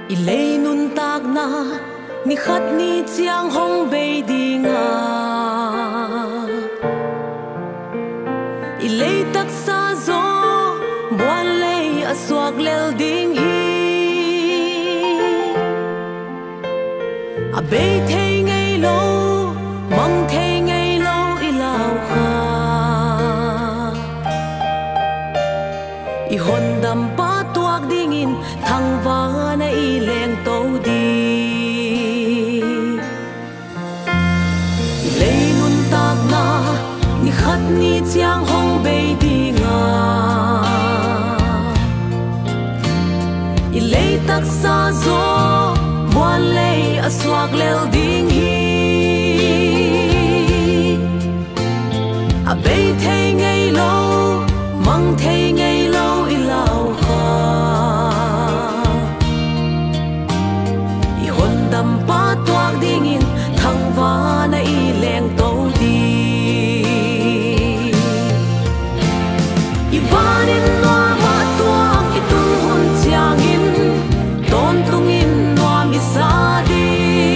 Ilay nun tag na ni khat ni chiang hong bay di nga ilay tak sa zo buan lay aswag lel ding hi abay thay ngay lo mang thay ngay lo ilaw ka ihon dam pa tuak dingin thang va na ileng to di ilay nun tag na ni khat ni chiang hong bay di nga ilay tak sa zo buan lay aswag lel ding hi abay thay ngay lo mang thay ngay lo ilaw ka ihon dam pa tuak dingin thang va na ileng to di ivanin noa ma tuak itun hun chiangin ton tungin noa misadi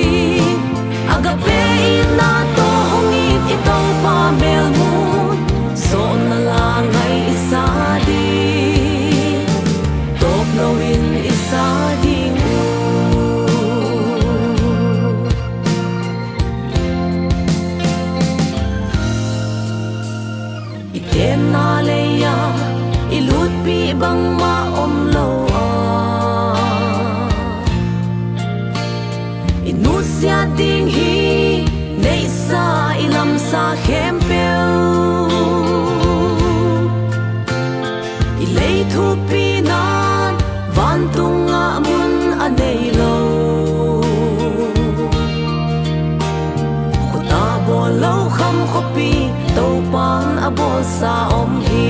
agape na to hongit itong pa melmun so na lang ay isadi top lawin isading iten na leya ilut pi bang ma om lo inusya ding hi nei sa ilam sa hempel ilay thu pi nan van tung nga mun anay lo khuta bo lo kham khopi tau pan abo sa om hi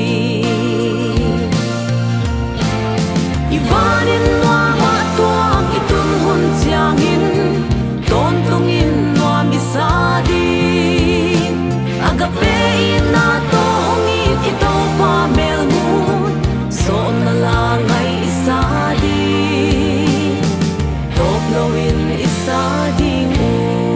ivanin noa ma tuang itun hun chiangin ton tungin noa misadi agape na to hongit ito pa melmun so na lang ay isadi top lawin isadi mo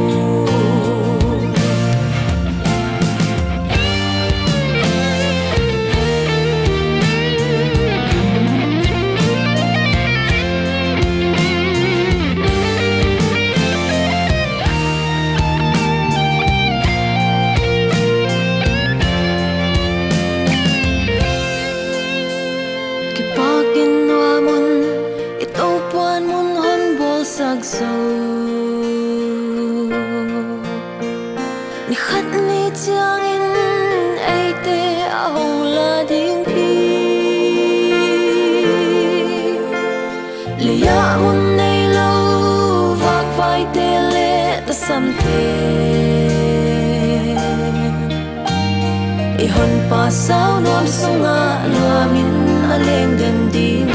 so ni khat ni chiangin ai te a hong la ding pi liya mun nei lo vak vai te le ta sam te i hon pa sao nuam sunga nuamin aleng den ding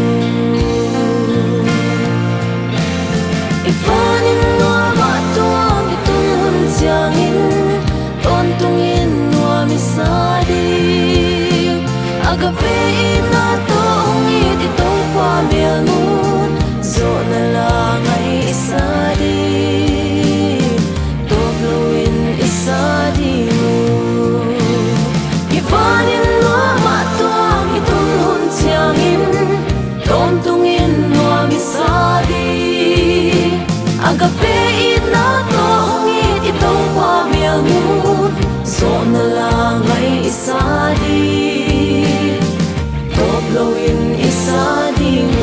ivanin noa ma tuang itun hun chiangin ton tungin noa misadi agape na to hongit itong pa melmun so na lang ay isadi top lawin isadi mo ivanin noa ma tuang itun hun chiangin ton tungin noa misadi agape na to hongit itong pa melmun so na lang ay isadi top lawin isading